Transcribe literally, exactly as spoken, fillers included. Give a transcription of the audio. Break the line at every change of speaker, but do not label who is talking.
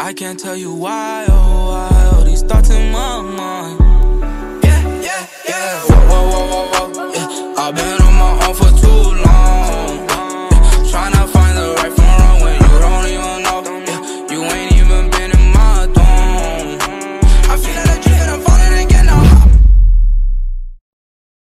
I can't tell you why, oh why, all these thoughts in my mind. Yeah, yeah, yeah. Whoa, whoa, whoa, whoa, whoa.